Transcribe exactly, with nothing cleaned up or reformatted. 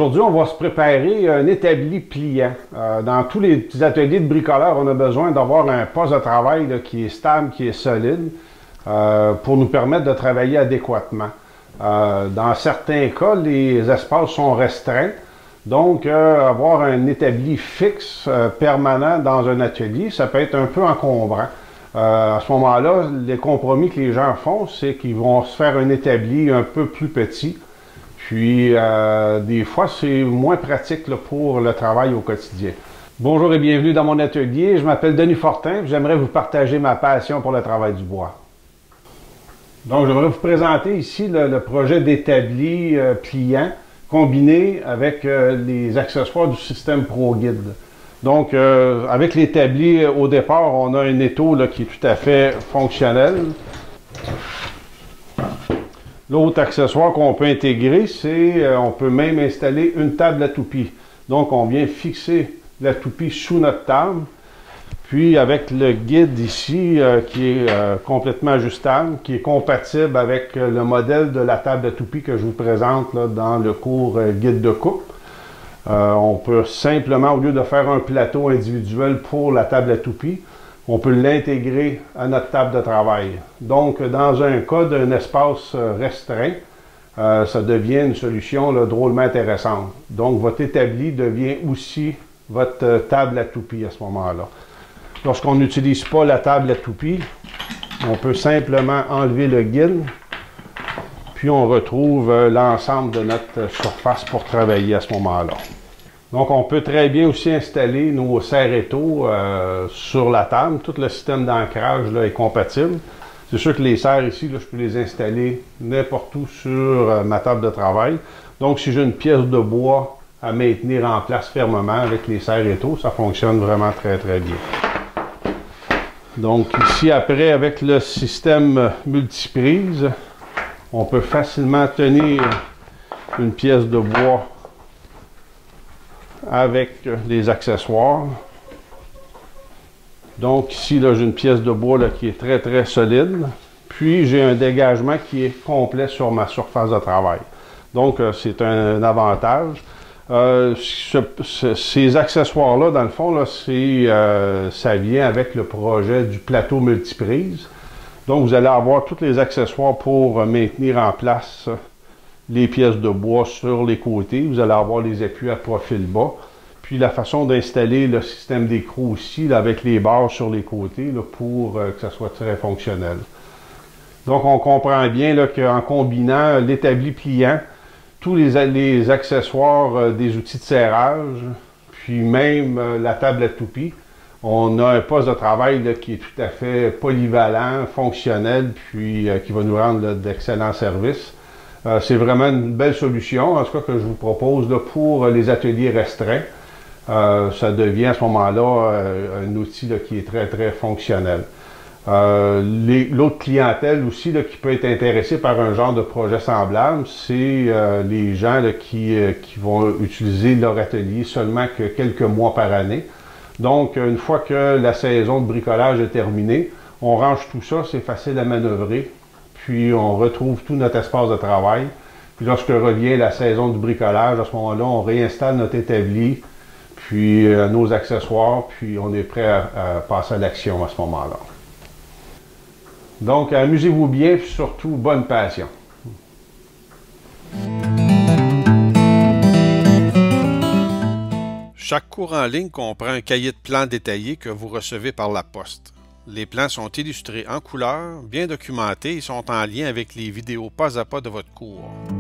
Aujourd'hui, on va se préparer un établi pliant. Euh, dans tous les petits ateliers de bricoleurs, on a besoin d'avoir un poste de travail là, qui est stable, qui est solide, euh, pour nous permettre de travailler adéquatement. Euh, dans certains cas, les espaces sont restreints. Donc, euh, avoir un établi fixe, euh, permanent dans un atelier, ça peut être un peu encombrant. Euh, à ce moment-là, les compromis que les gens font, c'est qu'ils vont se faire un établi un peu plus petit. Puis, euh, des fois, c'est moins pratique là, pour le travail au quotidien. Bonjour et bienvenue dans mon atelier. Je m'appelle Denis Fortin. J'aimerais vous partager ma passion pour le travail du bois. Donc, j'aimerais vous présenter ici le, le projet d'établi euh, pliant combiné avec euh, les accessoires du système ProGuide. Donc, euh, avec l'établi, au départ, on a un étau là, qui est tout à fait fonctionnel. L'autre accessoire qu'on peut intégrer, c'est euh, on peut même installer une table à toupie. Donc, on vient fixer la toupie sous notre table. Puis, avec le guide ici, euh, qui est euh, complètement ajustable, qui est compatible avec euh, le modèle de la table à toupie que je vous présente là, dans le cours euh, guide de coupe. Euh, on peut simplement, au lieu de faire un plateau individuel pour la table à toupie, on peut l'intégrer à notre table de travail. Donc, dans un cas d'un espace restreint, euh, ça devient une solution là, drôlement intéressante. Donc, votre établi devient aussi votre euh, table à toupie à ce moment-là. Lorsqu'on n'utilise pas la table à toupie, on peut simplement enlever le guide, puis on retrouve euh, l'ensemble de notre surface pour travailler à ce moment-là. Donc, on peut très bien aussi installer nos serre-étaux euh, sur la table. Tout le système d'ancrage là, est compatible. C'est sûr que les serres ici, là, je peux les installer n'importe où sur euh, ma table de travail. Donc, si j'ai une pièce de bois à maintenir en place fermement avec les serre-étaux, ça fonctionne vraiment très, très bien. Donc, ici, après, avec le système multiprise, on peut facilement tenir une pièce de bois avec les accessoires. Donc ici, là, j'ai une pièce de bois là, qui est très très solide. Puis j'ai un dégagement qui est complet sur ma surface de travail. Donc euh, c'est un, un avantage. Euh, ce, ce, ces accessoires-là, dans le fond, là, c'est, euh, ça vient avec le projet du plateau multiprise. Donc vous allez avoir tous les accessoires pour maintenir en place les pièces de bois sur les côtés. Vous allez avoir les appuis à profil bas. Puis la façon d'installer le système d'écrou aussi, là, avec les barres sur les côtés, là, pour euh, que ça soit très fonctionnel. Donc on comprend bien qu'en combinant l'établi pliant, tous les, les accessoires euh, des outils de serrage, puis même euh, la table à toupie, on a un poste de travail là, qui est tout à fait polyvalent, fonctionnel, puis euh, qui va nous rendre d'excellents services. Euh, c'est vraiment une belle solution, en tout cas que je vous propose là, pour les ateliers restreints. Euh, ça devient à ce moment-là euh, un outil là, qui est très très fonctionnel. Euh, L'autre clientèle aussi là, qui peut être intéressée par un genre de projet semblable, c'est euh, les gens là, qui, euh, qui vont utiliser leur atelier seulement que quelques mois par année. Donc, une fois que la saison de bricolage est terminée, on range tout ça, c'est facile à manœuvrer. Puis on retrouve tout notre espace de travail. Puis lorsque revient la saison du bricolage, à ce moment-là, on réinstalle notre établi, puis euh, nos accessoires, puis on est prêt à, à passer à l'action à ce moment-là. Donc, amusez-vous bien, puis surtout, bonne passion. Chaque cours en ligne comprend un cahier de plans détaillé que vous recevez par la poste. Les plans sont illustrés en couleur, bien documentés et sont en lien avec les vidéos pas à pas de votre cours.